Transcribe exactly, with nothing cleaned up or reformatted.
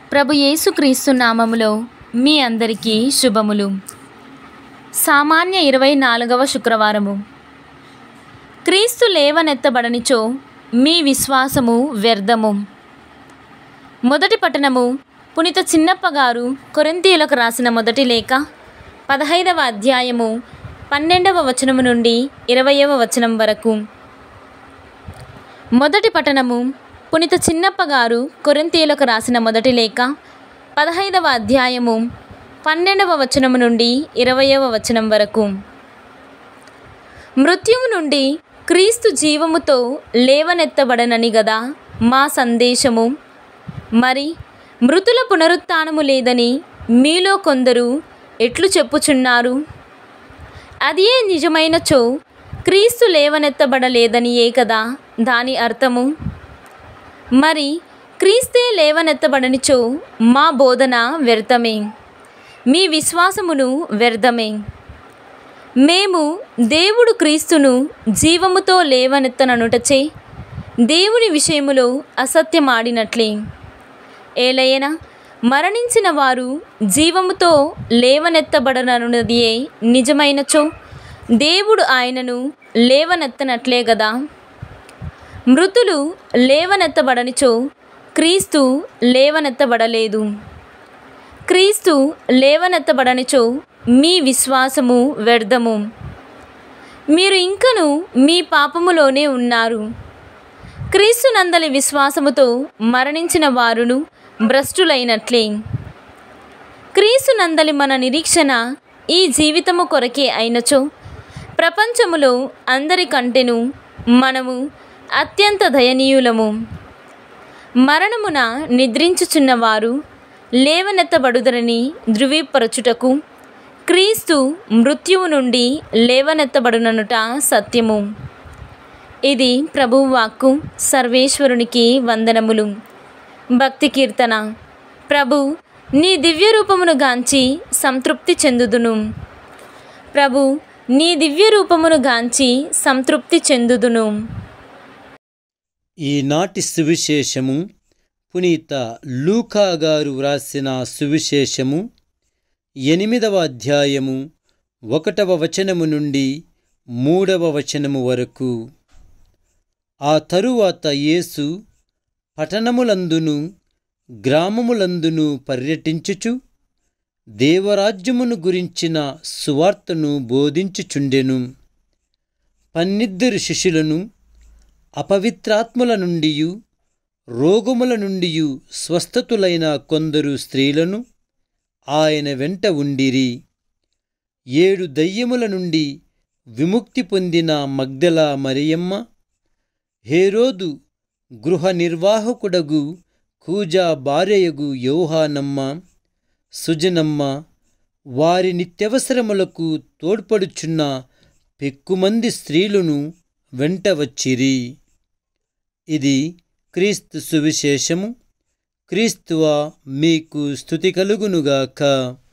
ప్రభు యేసుక్రీస్తు నామములో మీ అందరికీ శుభములు. సామాన్య ఇరవై నాలుగవ శుక్రవారము. క్రీస్తు లేవనెత్తబడనిచో మీ విశ్వాసము వ్యర్థము. మొదటి పట్టణము పునీత చిన్నప్ప గారు కొరింథీయులకు రాసిన మొదటి లేఖ పదహైదవ అధ్యాయము పన్నెండవ వచనము నుండి ఇరవయవ వచనం వరకు. మొదటి పట్టణము పునీత చిన్నప్ప గారు కొరింథీయులకు రాసిన మొదటి లేఖ పదహైదవ అధ్యాయము పన్నెండవ వచనము నుండి ఇరవయవ వచనం వరకు. మృత్యువు నుండి క్రీస్తు జీవముతో లేవనెత్తబడనని గదా మా సందేశము. మరి మృతుల పునరుత్థానము లేదని మీలో కొందరు ఎట్లు చెప్పుచున్నారు? అదే నిజమైనచో క్రీస్తు లేవనెత్తబడలేదనియే కదా దాని అర్థము. మరి క్రీస్తే లేవనెత్తబడనిచో మా బోధన వ్యర్థమే, మీ విశ్వాసమును వ్యర్థమే. మేము దేవుడు క్రీస్తును జీవముతో లేవనెత్తననుటచే దేవుని విషయములో అసత్యమాడినట్లే. ఏలయన మరణించిన వారు జీవముతో లేవనెత్తబడననున్నదియే నిజమైనచో దేవుడు ఆయనను లేవనెత్తనట్లే గదా. మృతులు లేవనెత్తబడనిచో క్రీస్తు లేవనెత్తబడలేదు. క్రీస్తు లేవనెత్తబడనిచో మీ విశ్వాసము వ్యర్థము, మీరు ఇంకను మీ పాపములోనే ఉన్నారు. క్రీస్తు నందలి విశ్వాసముతో మరణించిన వారును భ్రష్టులైనట్లే. క్రీస్తు నందలి మన నిరీక్షణ ఈ జీవితము కొరకే అయినచో ప్రపంచములో అందరికంటెను మనము అత్యంత దయనీయులము. మరణమున నిద్రించుచున్నవారు లేవనెత్తబడుదరని ధృవీపరచుటకు క్రీస్తు మృత్యువు నుండి లేవనెత్తబడుననుట సత్యము. ఇది ప్రభువు వాక్కు. సర్వేశ్వరునికి వందనములు. భక్తి కీర్తన. ప్రభు నీ దివ్య రూపమును గాంచి సంతృప్తి చెందుదును. ప్రభు నీ దివ్య రూపమును గాంచి సంతృప్తి చెందుదును. ఈనాటి సువిశేషము పునీత లూకా గారు వ్రాసిన సువిశేషము ఎనిమిదవ అధ్యాయము ఒకటవ వచనము నుండి మూడవ వచనము వరకు. ఆ తరువాత యేసు పట్టణములందును గ్రామములందును పర్యటించుచు దేవరాజ్యమును గురించిన సువార్తను బోధించుచుండెను. పన్నిద్దరు శిష్యులను అపవిత్రాత్మల నుండియు రోగముల నుండియు స్వస్థతులైన కొందరు స్త్రీలను ఆయన వెంట ఉండిరి. ఏడు దయ్యముల నుండి విముక్తి పొందిన మగ్దల మరియమ్మ, హేరోదు గృహ నిర్వాహకుడగు కూజా భార్యయగు యోహానమ్మ, సుజనమ్మ, వారి నిత్యవసరములకు తోడ్పడుచున్న పెక్కుమంది స్త్రీలను వెంట వచ్చిరి. ఇది క్రీస్తు సువిశేషము. క్రీస్తువా మీకు స్తుతి కలుగునుగాక.